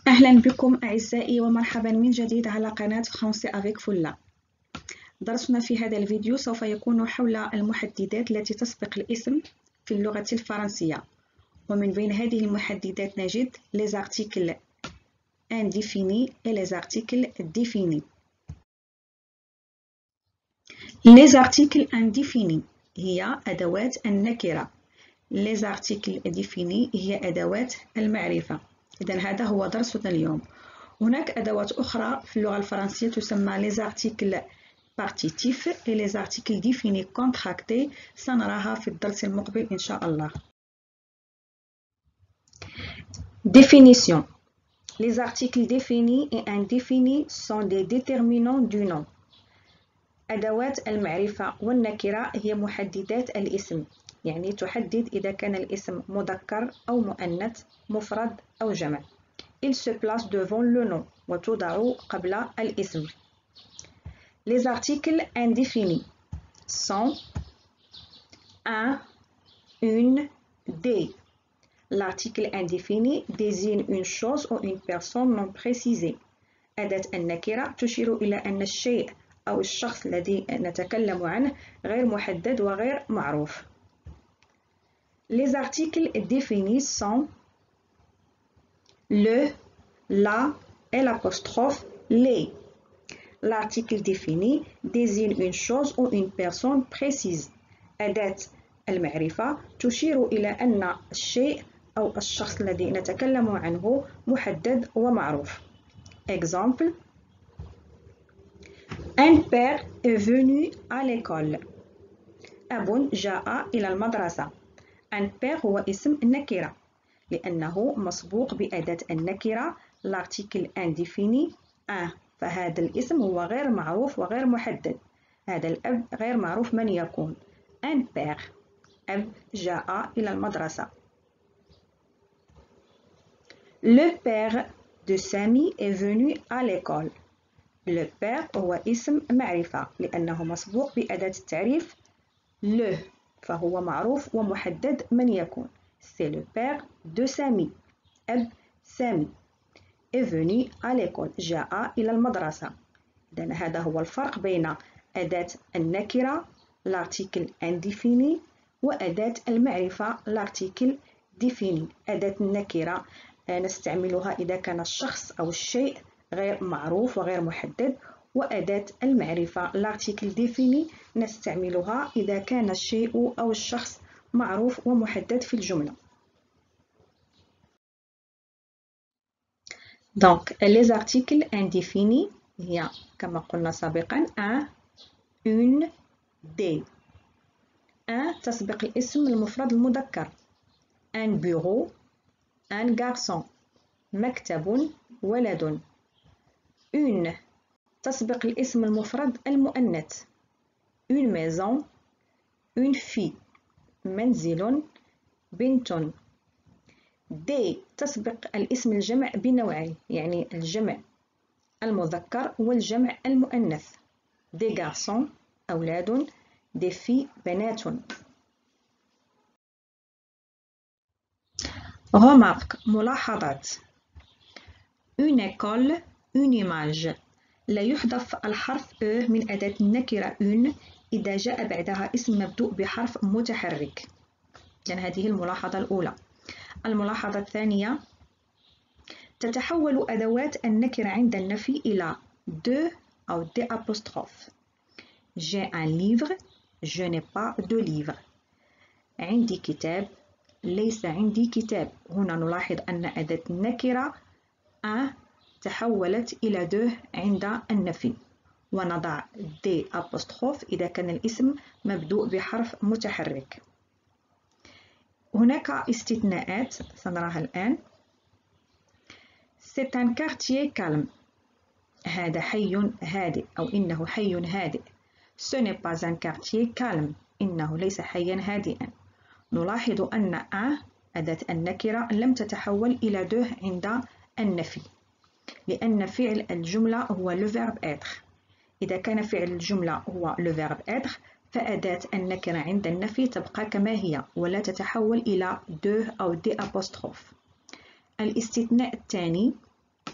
أهلا بكم أعزائي ومرحبا من جديد على قناة فرنسي افيك فولا. درسنا في هذا الفيديو سوف يكون حول المحددات التي تسبق الاسم في اللغة الفرنسية، ومن بين هذه المحددات نجد les articles indéfinis et les articles définis. Les articles indéfinis هي أدوات النكرة. les articles définis هي أدوات المعرفة. إذن هذا هو درسنا اليوم. هناك أدوات أخرى في اللغة الفرنسية تسمى les articles partitifs et les articles définis contractés. سنراها في الدرس المقبل إن شاء الله. Définition. Les articles définis et indéfinis sont des déterminants du nom. أدوات المعرفة والنكرة هي محددات الاسم، يعني تحدد إذا كان الاسم مذكر أو مؤنث، مفرد أو جمع. Il se place devant le nom وتوضع قبل الاسم. Les articles indéfinis sont un, une, des. L'article indéfini désigne une chose ou une personne non précisée. أداة النكرة تشير إلى أن الشيء أو الشخص الذي نتكلم عنه غير محدد وغير معروف. Les articles définis sont le, la et l'apostrophe les. L'article défini désigne une chose ou une personne précise. أداة المعرفة تشير إلى أن الشيء أو الشخص الذي نتكلم عنه محدد ومعروف. Exemple. Un père est venu à l'école. أب جاء إلى المدرسة. Un père هو اسم النكرة لأنه مسبوق بأداة النكرة l'article indéfini un. فهذا الاسم هو غير معروف وغير محدد. هذا الأب غير معروف من يكون. un père أب جاء إلى المدرسة. Le père de Sami est venu à l'école. Le père هو اسم معرفة لأنه مسبوق بأداة التعريف le، فهو معروف ومحدد من يكون. C'est le père de Sami. أب سامي. est venu à l'école جاء إلى المدرسة. إذن هذا هو الفرق بين أداة النكرة l'article indéfini وأداة المعرفة l'article défini. أداة النكرة نستعملها إذا كان الشخص أو الشيء غير معروف وغير محدد، وأداة المعرفة l'article défini نستعملها إذا كان الشيء أو الشخص معروف ومحدد في الجملة. Donc, les articles indéfinis هي كما قلنا سابقا un, une, des. un تسبق الاسم المفرد المذكر. un bureau, un garçon. مكتب، ولد. une تسبق الاسم المفرد المؤنث. une maison, une fille. منزل، بنت. des تسبق الاسم الجمع بنوعين، يعني الجمع المذكر والجمع المؤنث. des garçons أولاد، des filles بنات. remarque ملاحظات. une école, une image. لا يحذف الحرف E من أداة النكرة une إذا جاء بعدها اسم مبدوء بحرف متحرك. يعني هذه الملاحظة الأولى. الملاحظة الثانية، تتحول أدوات النكرة عند النفي إلى de أو des apostrophes. J'ai un livre, je n'ai pas de livre. عندي كتاب، ليس عندي كتاب. هنا نلاحظ أن أداة النكرة un تحولت إلى de عند النفي، ونضع des apostrophes إذا كان الاسم مبدوء بحرف متحرك. هناك استثناءات سنراها الآن. C'est un quartier calme. هذا حي هادئ أو إنه حي هادئ. Ce n'est pas un quartier calme. إنه ليس حيا هادئا. نلاحظ أن un أداة النكرة لم تتحول إلى de عند النفي، لأن فعل الجملة هو le verbe être. إذا كان فعل الجملة هو le verbe être فأداة النكرة عند النفي تبقى كما هي ولا تتحول إلى de أو des apostrophes. الاستثناء الثاني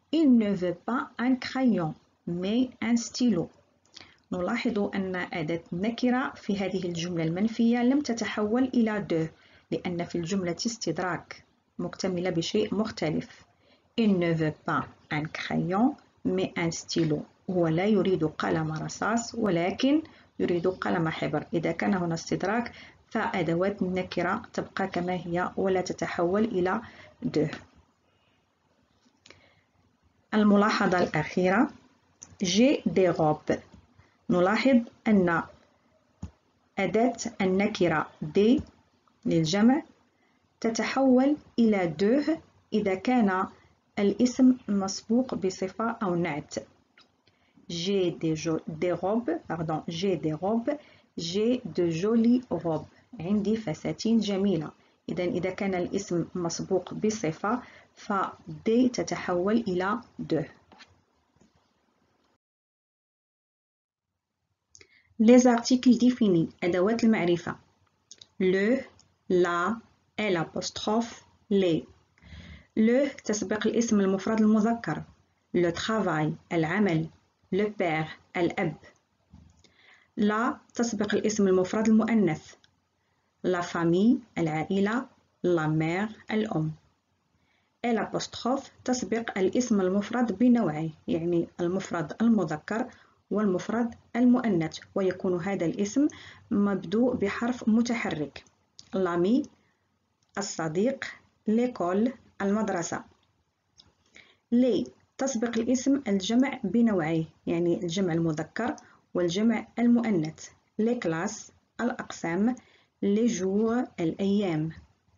Il ne veut pas un crayon mais un stylo. نلاحظ أن أداة النكرة في هذه الجملة المنفية لم تتحول إلى de لأن في الجملة استدراك مكتملة بشيء مختلف. Il ne veut pas un crayon mais un stylo. هو لا يريد قلم رصاص ولكن يريد قلم حبر. إذا كان هنا استدراك فأدوات النكرة تبقى كما هي ولا تتحول إلى de. الملاحظة الأخيرة j'ai des robes. نلاحظ أن أداة النكرة des للجمع تتحول إلى de إذا كان الاسم مسبوق بصفة أو نعت. J'ai des robes, pardon, j'ai des robes, j'ai de jolies robes. عندي فساتين جميلة. إذا كان الاسم مسبوق بصفة ف de تتحول إلى de. Les articles définis أدوات المعرفة le, la, l'apostrophe, les. le تسبق الاسم المفرد المذكر le travail العمل le père الأب. la تسبق الاسم المفرد المؤنث la famille العائلة la mère الأم. l'apostrophe تسبق الاسم المفرد بنوعيه يعني المفرد المذكر والمفرد المؤنث ويكون هذا الاسم مبدوء بحرف متحرك l'ami الصديق l'école المدرسة. les تسبق الاسم الجمع بنوعيه يعني الجمع المذكر والجمع المؤنث les classes الأقسام les jours الأيام.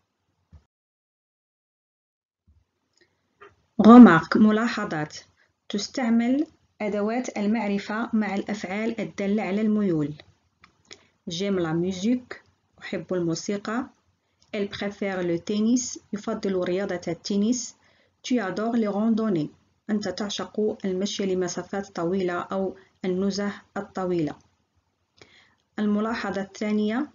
remarque ملاحظات تستعمل أدوات المعرفة مع الأفعال الدالة على الميول. j'aime la musique أحب الموسيقى. elle préfère le tennis يفضل رياضة التنس. tu adores les randonnées أنت تعشق المشي لمسافات طويلة أو النزه الطويلة. الملاحظة الثانية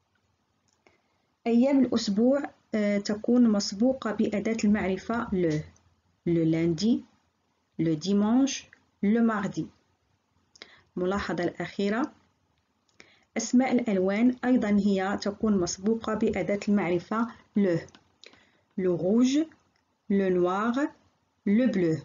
أيام الأسبوع تكون مسبوقة بأداة المعرفة le lundi, le dimanche, le mardi. الملاحظة الأخيرة أسماء الألوان أيضا هي تكون مسبوقة بأداة المعرفة le rouge, le noir, le bleu.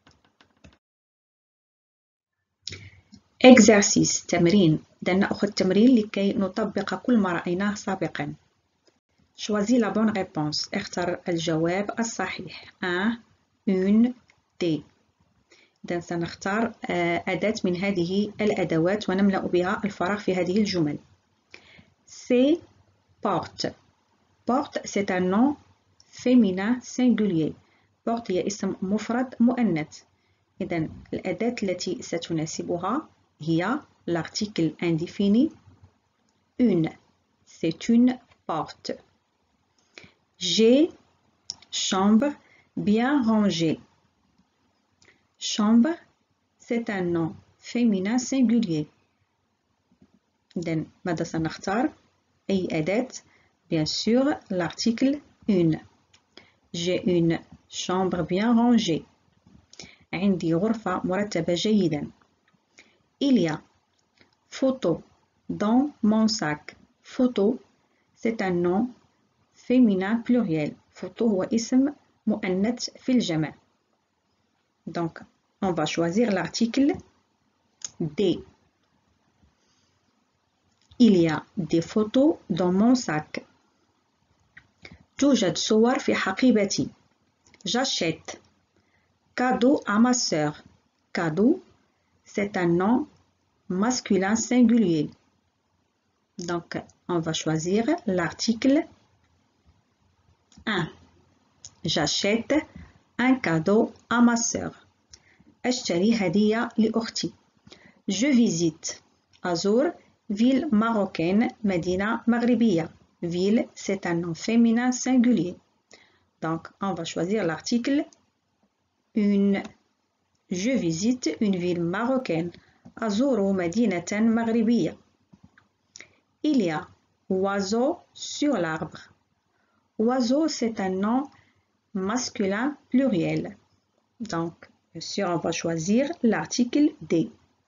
exercice تمرين. إذا نأخذ تمرين لكي نطبق كل ما رأيناه سابقا. choisis la bonne réponse. اختر الجواب الصحيح. 1 une T. إذا سنختار أداة من هذه الأدوات ونملأ بها الفراغ في هذه الجمل. c'est porte. porte c'est un nom féminin singulier. porte هي اسم مفرد مؤنث. إذا الأداة التي ستناسبها هي l'article indéfini une. c'est une porte. j'ai chambre bien rangée. chambre c'est un nom féminin singulier. إذن ماذا سنختار؟ أي أداة؟ bien sûr l'article une. j'ai une chambre bien rangée. عندي غرفة مرتبة جيدا. il y a photo dans mon sac. photo c'est un nom féminin pluriel. photo هو اسم مؤنث في الجمع. donc on va choisir l'article D. il y a des photos dans mon sac. توجد صور في حقيبتي. j'achète cadeau à ma sœur. cadeau c'est un nom masculin singulier. donc on va choisir l'article 1. j'achète un cadeau à ma sœur. أشتري هدية لأختي. je visite أزور ville marocaine مدينة مغربية. ville c'est un nom féminin singulier. donc on va choisir l'article une. je visite une ville marocaine. أزور مدينة مغربية. il y a oiseau sur l'arbre. oiseau c'est un nom masculin pluriel. donc Bien sûr, on va choisir l'article D.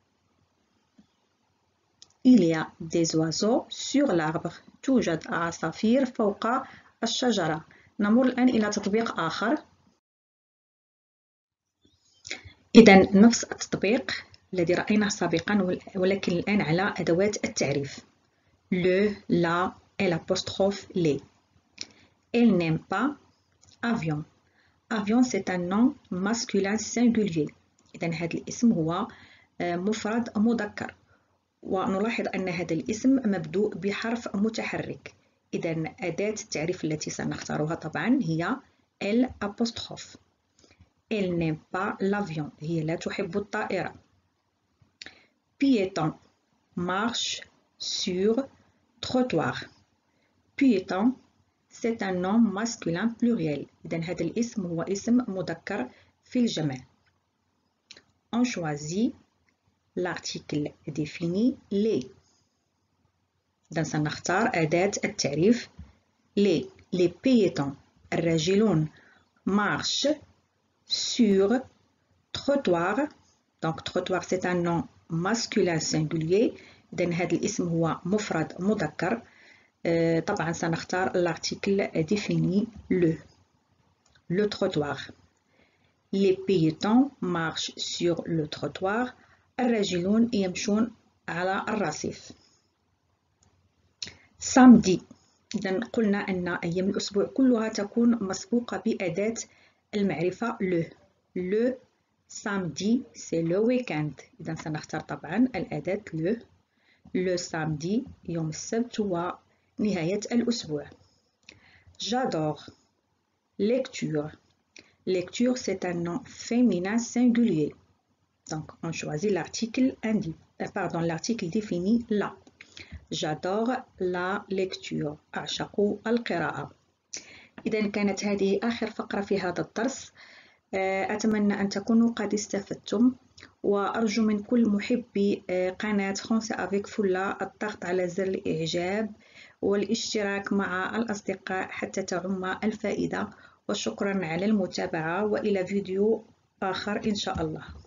Il y a des oiseaux sur l'arbre. توجد عصافير فوق الشجرة. نمر الآن إلى تطبيق آخر. إذا نفس التطبيق الذي رأيناه سابقا ولكن الآن على أدوات التعريف. Le, la et l'apostrophe les. Elle n'aime pas avion. Avion c'est un nom masculin singulier. إذا هذا الاسم هو مفرد مذكر. ونلاحظ أن هذا الاسم مبدوء بحرف متحرك. إذا أداة التعريف التي سنختارها طبعا هي L apostrophe. Elle n'aime pas l'avion. هي لا تحب الطائرة. Piéton marche sur trottoir. Piéton c'est un nom masculin pluriel. إذا هذا الاسم هو اسم مذكر في الجمع. On choisit l'article défini les. إذا سنختار أداة التعريف les piétons الراجلون marche sur trottoir. Donc trottoir c'est un nom masculin singulier. إذا هذا الاسم هو مفرد مذكر. طبعا سنختار l'article défini le trottoir. Les piétons marchent sur le trottoir. الراجلون يمشون على الرصيف. samedi. إذا قلنا أن أيام الأسبوع كلها تكون مسبوقة بأداة المعرفة le samedi c'est le week-end. إذا سنختار طبعا الأداة le samedi يوم السبت هو نهاية الأسبوع. J'adore lecture. Lecture c'est un nom féminin singulier. Donc on choisit l'article l'article défini là. J'adore la lecture. أعشق القراءة. إذا كانت هذه آخر فقرة في هذا الدرس. أتمنى أن تكونوا قد استفدتم، وأرجو من كل محبي قناة فرنسي افيك فولا الضغط على زر الإعجاب والاشتراك مع الأصدقاء حتى تعم الفائدة. وشكرا على المتابعة، وإلى فيديو آخر إن شاء الله.